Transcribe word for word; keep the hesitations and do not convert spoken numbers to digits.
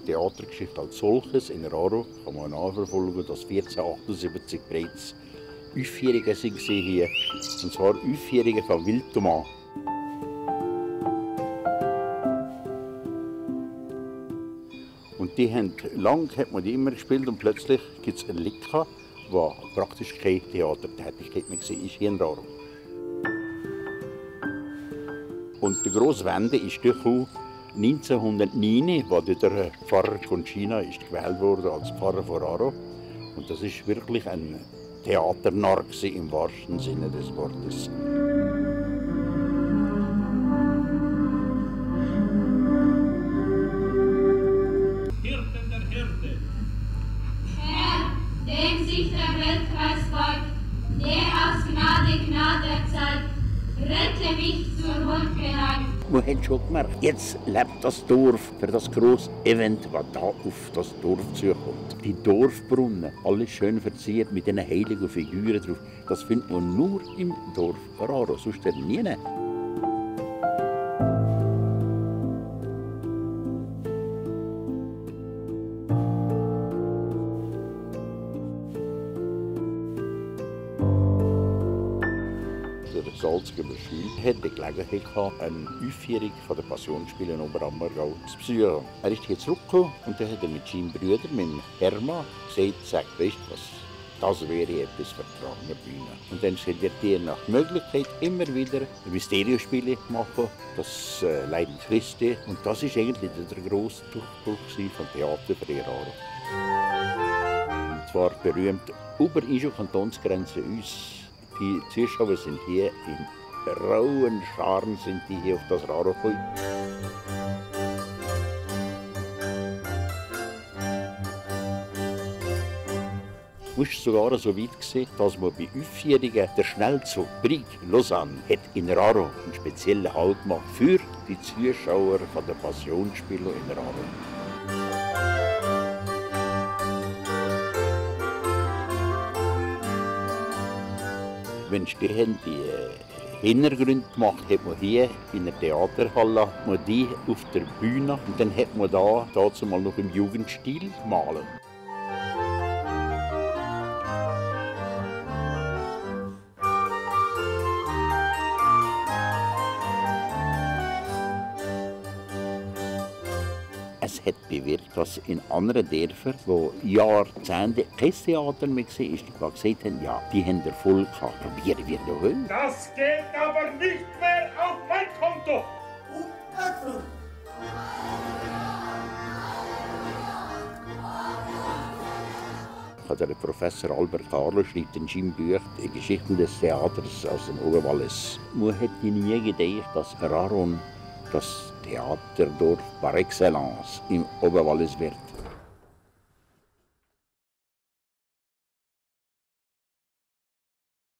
Theatergeschichte als solches in Raro kann man nachverfolgen, dass vierzehnhundertachtundsiebzig bereits Aufführungen sind hier, und zwar Aufführungen von Wildthomas. Und die haben, lang hat man die immer gespielt und plötzlich gibt es ein Likka, wo praktisch keine Theatertätigkeit mehr war, ist hier in Raro. Und die grosse Wende ist durchaus neunzehnhundertneun, wo der Pfarrer Conchina ist gewählt wurde als Pfarrer von Raro. Und das ist wirklich ein Theaternarr im wahrsten Sinne des Wortes. Hirten der Hirte. Herr, dem sich der Weltkreis beugt, der aus Gnade Gnade zeigt, rette mich zur Wundgeneigt. Man hat schon gemerkt, jetzt lebt das Dorf für das grosse Event, das hier auf das Dorf zukommt. Die Dorfbrunnen, alles schön verziert mit diesen heiligen Figuren drauf. Das findet man nur im Dorf Raro, sonst nie. Der Salzgiber Schül hatte die Gelegenheit gehabt, eine Aufführung von der Passionsspiele in Oberammergau zu besuchen. Er ist hier zurückgekommen und dann hat er mit seinem Bruder, mit Hermann, gesagt, sagt, weißt du was, das wäre etwas für die Ranger Bühne. Und dann wird er nach Möglichkeit immer wieder Mysteriospiele machen, das äh, Leiden Christi. Und das ist eigentlich der grosse Durchbruch von Theater für die Raro. Und zwar berühmt über die Kantonsgrenze uns. Die Zuschauer sind hier in rauen Scharen sind die hier auf das Raro gekommen. Es ist sogar so weit gewesen, dass man bei Aufführungen der Schnellzug Brig Lausanne hat in Raro einen speziellen Halt gemacht für die Zuschauer von der Passionsspiele in Raro. Wenn die haben die Hintergründe gemacht, hat man hier in der Theaterhalle man die auf der Bühne und dann hat man da dazu mal noch im Jugendstil gemalt. Es hat bewirkt, dass in anderen Dörfern, wo Jahrzehnte kein Theater mehr war, die gesagt haben, ja, die haben Erfolg gehabt, probieren wir doch heute. Das geht aber nicht mehr auf mein Konto. Der Professor Albert Carlo schreibt in seinem Buch die Geschichten des Theaters aus dem Oberwallis. Man hätte nie gedacht, dass Raro das Theaterdorf par excellence im Oberwallis wird.